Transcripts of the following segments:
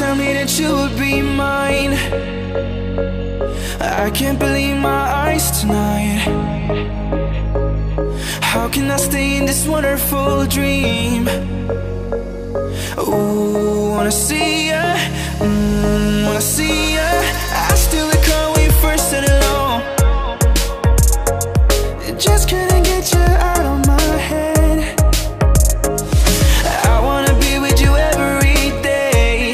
tell me that you would be mine. I can't believe my eyes tonight. How can I stay in this wonderful dream? Ooh, wanna see ya, wanna see ya. I still recall when you first said hello. Just couldn't get you out of my head. I wanna be with you every day.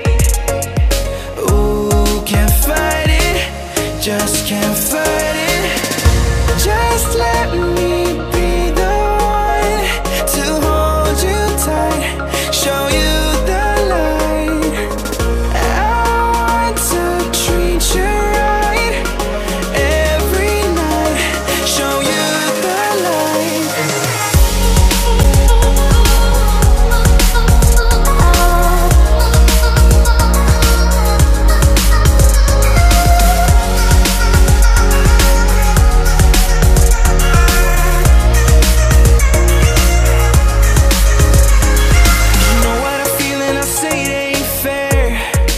Ooh, can't fight it, just can't fight it. Just let me be the one to hold you tight, show you the light. I want to treat you right every night, show you the light. You know what I feel and I say it ain't fair.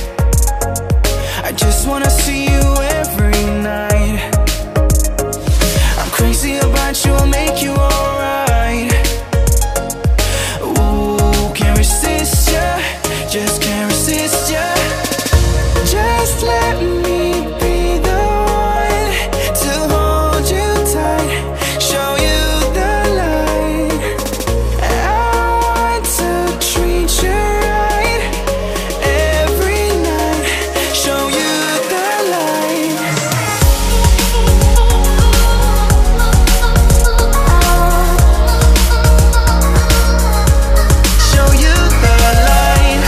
I just wanna see you every night. I'm crazy about you, I'll make you alright. Ooh, can't resist ya, just can't resist ya. Just let me be the one to hold you tight, show you the light. I want to treat you right every night, show you the light. Show you the light.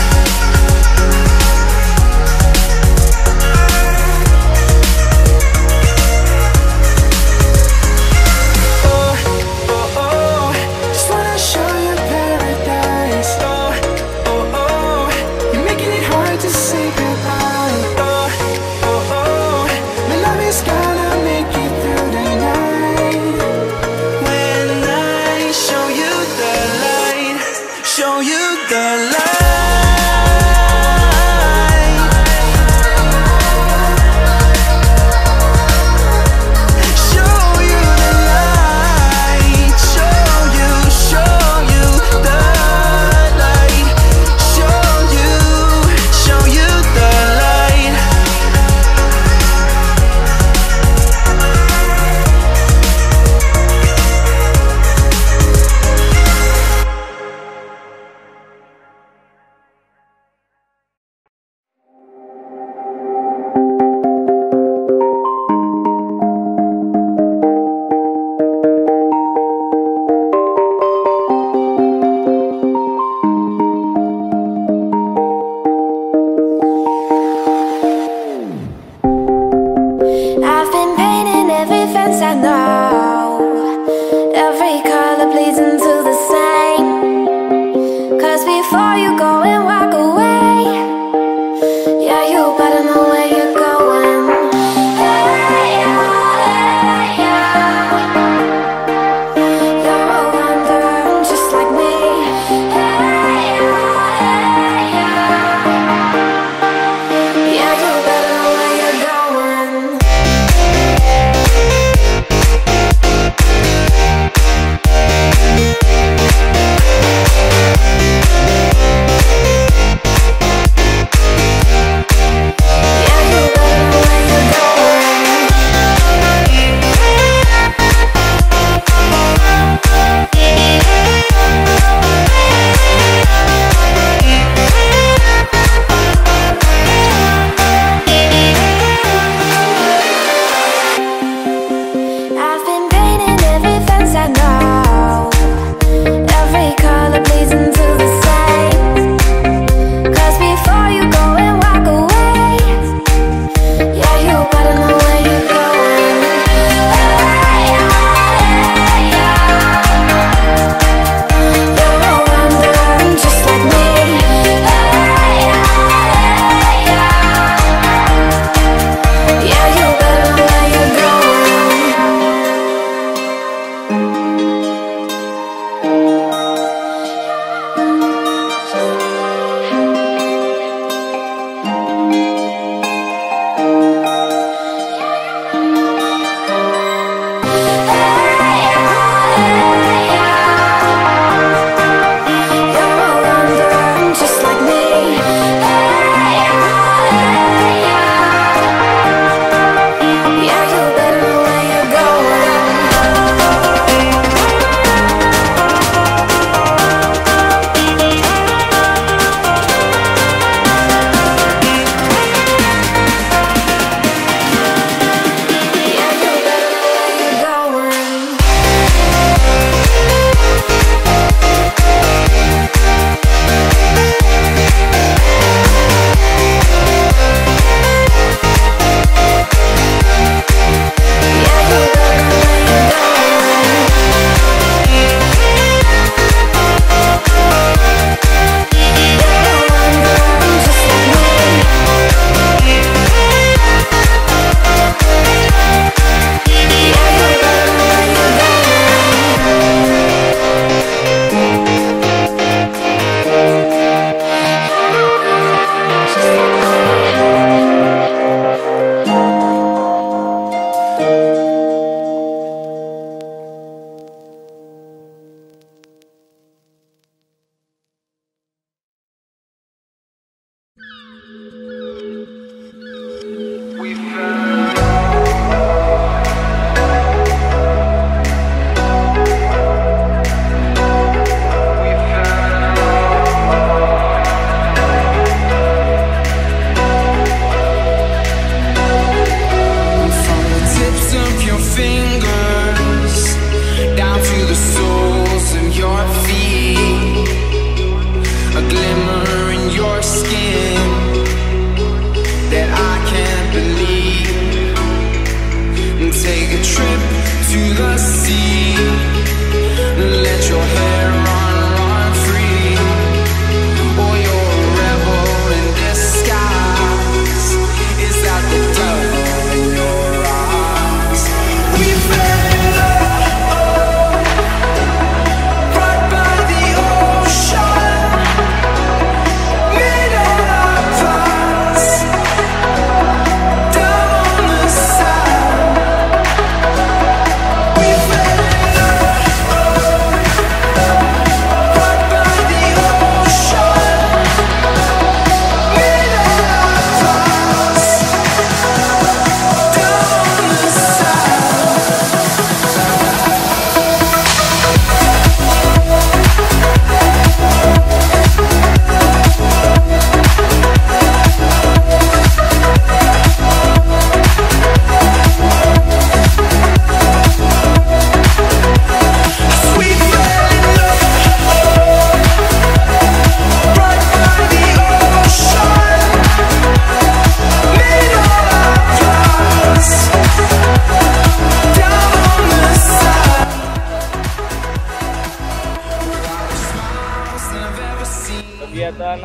Oh, oh, oh, just wanna show you paradise. Oh, oh, oh, you're making it hard to say goodbye. Oh, oh, oh, my love is gonna make it through the night. When I show you the light, show you the light. Show you the light, show you the light. Show you the light. I've been painting every fence I know. Every color bleeds into the same. 'Cause before you go and walk away, yeah, you better know where you're going. Hey, yeah, yeah. You're a wanderer just like me. Hey, yeah, yeah. Yeah, you better know where you're going.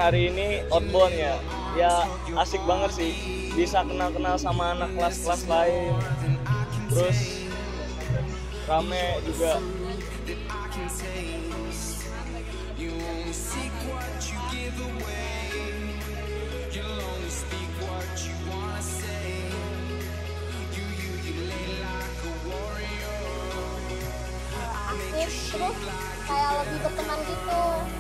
hari ini outbound ya. Ya asik banget sih, bisa kenal-kenal sama anak kelas-kelas lain. Terus rame juga. Asik, terus kayak lebih berteman gitu,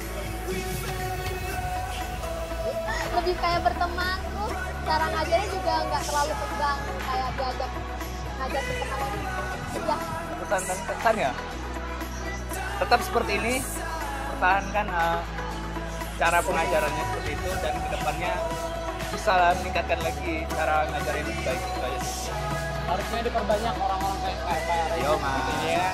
lebih kayak berteman. Terus cara ngajarnya juga nggak terlalu tegang, kayak diajak ngajar berteman ya. Pesan dan kesannya tetap seperti ini, pertahankan cara pengajarannya seperti itu, dan kedepannya bisa meningkatkan lagi cara ngajarin lebih baik gitu aja. Harusnya diperbanyak orang-orang kayak Yo mas. ya.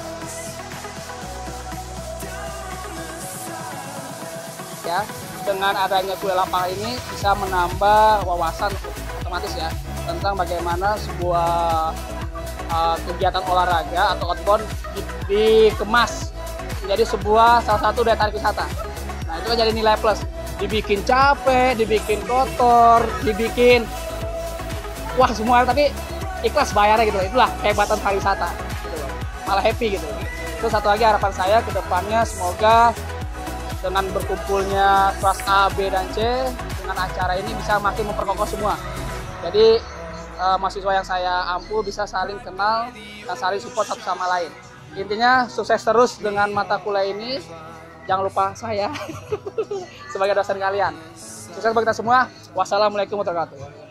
Ya, dengan adanya kuliah lapangan ini bisa menambah wawasan otomatis ya tentang bagaimana sebuah kegiatan olahraga atau outbound dikemas menjadi sebuah salah satu daya tarik wisata. Nah itu kan jadi nilai plus. Dibikin capek, dibikin kotor, dibikin wah semua, tapi ikhlas bayarnya gitu. Itulah kehebatan pariwisata. Gitu. Malah happy gitu. Terus satu lagi harapan saya ke depannya semoga dengan berkumpulnya kelas A, B, dan C dengan acara ini bisa makin memperkokoh semua. Jadi mahasiswa yang saya ampu bisa saling kenal dan saling support satu sama lain. Intinya sukses terus dengan mata kuliah ini. Jangan lupa saya sebagai dosen kalian. Sukses bagi kita semua. Wassalamualaikum warahmatullahi wabarakatuh.